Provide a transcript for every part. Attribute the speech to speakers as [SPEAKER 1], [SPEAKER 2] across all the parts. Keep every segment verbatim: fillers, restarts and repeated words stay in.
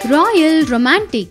[SPEAKER 1] Royal Romantic.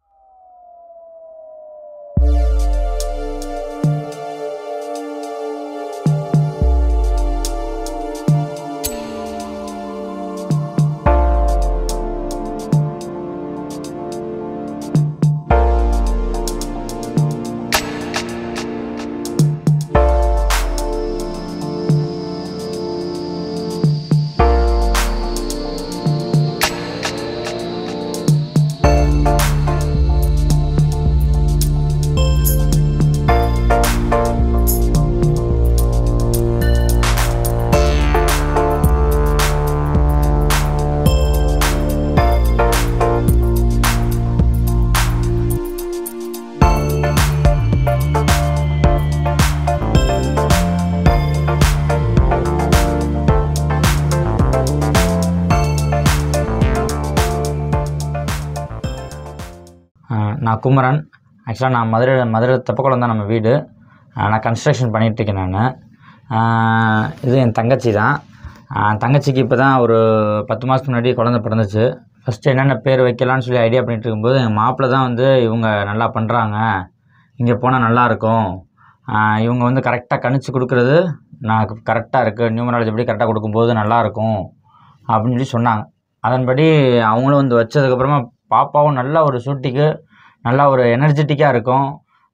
[SPEAKER 2] நான் குமரன். ஆக்சுவலாக நான் மதுரை மதுரை தெப்பக்குளம் தான் நம்ம வீடு. நான் கன்ஸ்ட்ரக்ஷன் பண்ணிகிட்ருக்கேன். நான் இது என் தங்கச்சி தான். தங்கச்சிக்கு இப்போ தான் ஒரு பத்து மாதத்துக்கு முன்னாடி குழந்தை பிறந்துச்சு. ஃபஸ்ட்டு என்னென்ன பேர் வைக்கலான்னு சொல்லி ஐடியா பண்ணிகிட்டு இருக்கும்போது எங்கள் மாப்பிள்ளை தான் வந்து இவங்க நல்லா பண்ணுறாங்க, இங்கே போனால் நல்லாயிருக்கும், இவங்க வந்து கரெக்டாக கணிச்சு கொடுக்குறது நான் கரெக்டாக இருக்குது, நியூமராலஜி எப்படி கரெக்டாக கொடுக்கும்போது நல்லாயிருக்கும் அப்படின்னு சொல்லி சொன்னாங்க. அதன்படி அவங்களும் வந்து வச்சதுக்கப்புறமா பாப்பாவும் நல்ல ஒரு சூட்டிக்கு நல்லா ஒரு எனர்ஜெட்டிக்காக இருக்கும்.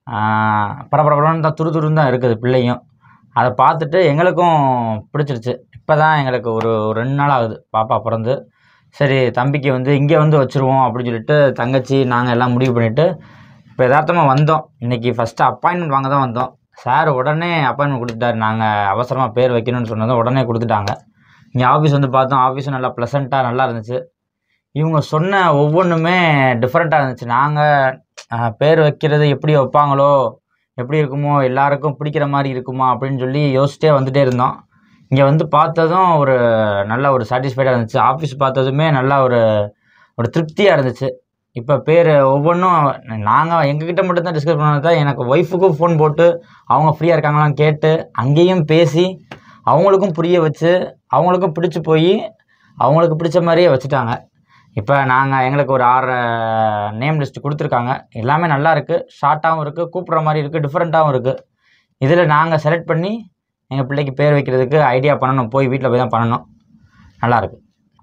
[SPEAKER 2] பரபரப்பரன்னு தான் துரு துருன்னு தான் இருக்குது பிள்ளையும். அதை பார்த்துட்டு எங்களுக்கும் பிடிச்சிருச்சு. இப்போ தான் எங்களுக்கு ஒரு ஒரு ரெண்டு நாள் ஆகுது பாப்பா பிறந்து. சரி தம்பிக்கு வந்து இங்கே வந்து வச்சுருவோம் அப்படின்னு சொல்லிட்டு தங்கச்சி நாங்கள் எல்லாம் முடிவு பண்ணிவிட்டு இப்போ யதார்த்தமாக வந்தோம். இன்றைக்கி ஃபஸ்ட்டு அப்பாயின்மெண்ட் வாங்க தான் வந்தோம். சார் உடனே அப்பாயின்மெண்ட் கொடுத்துட்டாரு. நாங்கள் அவசரமாக பேர் வைக்கணும்னு சொன்னதும் உடனே கொடுத்துட்டாங்க. இங்கே ஆஃபீஸ் வந்து பார்த்தோம். ஆஃபீஸும் நல்லா ப்ளசண்ட்டாக நல்லா இருந்துச்சு. இவங்க சொன்ன ஒவ்வொன்றுமே டிஃப்ரெண்ட்டாக இருந்துச்சு. நாங்கள் பேர் வைக்கிறது எப்படி வைப்பாங்களோ, எப்படி இருக்குமோ, எல்லாருக்கும் பிடிக்கிற மாதிரி இருக்குமா அப்படின்னு சொல்லி யோசிச்சிட்டே வந்துகிட்டே இருந்தோம். இங்கே வந்து பார்த்ததும் ஒரு நல்ல ஒரு சாட்டிஸ்ஃபைடாக இருந்துச்சு. ஆஃபீஸ் பார்த்ததுமே நல்லா ஒரு ஒரு திருப்தியாக இருந்துச்சு. இப்போ பேர் ஒவ்வொன்றும் நாங்கள் எங்ககிட்ட மட்டும்தான் டிஸ்கஸ் பண்ணது தான். எனக்கு ஒய்ஃபுக்கும் ஃபோன் போட்டு அவங்க ஃப்ரீயாக இருக்காங்களான்னு கேட்டு அங்கேயும் பேசி அவங்களுக்கும் புரிய வச்சு அவங்களுக்கும் பிடிச்சி போய் அவங்களுக்கு பிடிச்ச மாதிரியே வச்சுட்டாங்க. இப்போ நாங்கள் எங்களுக்கு ஒரு ஆறு நேம் லிஸ்ட்டு கொடுத்துருக்காங்க. எல்லாமே நல்லா இருக்குது, ஷார்ட்டாகவும் இருக்குது, கூப்பிட்ற மாதிரி இருக்குது, டிஃப்ரெண்ட்டாகவும் இருக்குது. இதில் நாங்கள் செலக்ட் பண்ணி எங்கள் பிள்ளைக்கு பேர் வைக்கிறதுக்கு ஐடியா பண்ணணும். போய் வீட்டில் போய் தான் பண்ணணும். நல்லாயிருக்கு.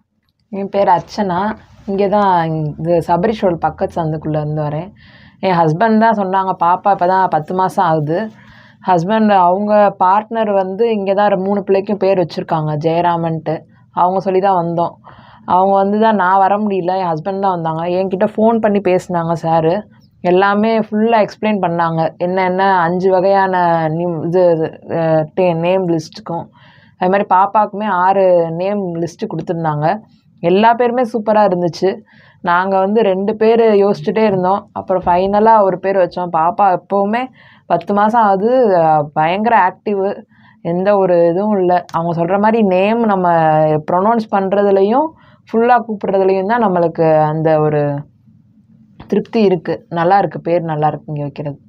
[SPEAKER 3] என் பேர் அர்ச்சனா. இங்கே தான் இது சபரிஷோல் பக்கத்து சந்துக்குள்ளே இருந்து வரேன். என் ஹஸ்பண்ட் தான் சொன்னாங்க. பாப்பா இப்போ தான் பத்து மாதம் ஆகுது. ஹஸ்பண்ட் அவங்க பார்ட்னர் வந்து இங்கே தான் மூணு பிள்ளைக்கும் பேர் வச்சுருக்காங்க, ஜெயராமன்ட்டு. அவங்க சொல்லி தான் வந்தோம். அவங்க வந்து தான் நான் வர முடியல, என் ஹஸ்பண்ட் தான் வந்தாங்க. என்கிட்ட ஃபோன் பண்ணி பேசினாங்க சாரு. எல்லாமே ஃபுல்லாக எக்ஸ்பிளைன் பண்ணாங்க. என்ன என்ன அஞ்சு வகையான நியூ இது டே நேம் லிஸ்ட்டுக்கும் அது மாதிரி பாப்பாவுக்குமே ஆறு நேம் லிஸ்ட்டு கொடுத்துருந்தாங்க. எல்லா பேருமே சூப்பராக இருந்துச்சு. நாங்கள் வந்து ரெண்டு பேர் யோசிச்சுட்டே இருந்தோம். அப்புறம் ஃபைனலாக ஒரு பேர் வச்சோம். பாப்பா எப்போவுமே பத்து மாதம் ஆகுது, பயங்கர ஆக்டிவு, எந்த ஒரு இதுவும் இல்லை. அவங்க சொல்கிற மாதிரி நேம் நம்ம ப்ரொனவுன்ஸ் பண்ணுறதுலையும் ஃபுல்லாக கூப்பிட்றதுலையும் தான் நம்மளுக்கு அந்த ஒரு திருப்தி இருக்குது. நல்லா இருக்குது, பேர் நல்லா இருக்கு இங்கே வைக்கிறது.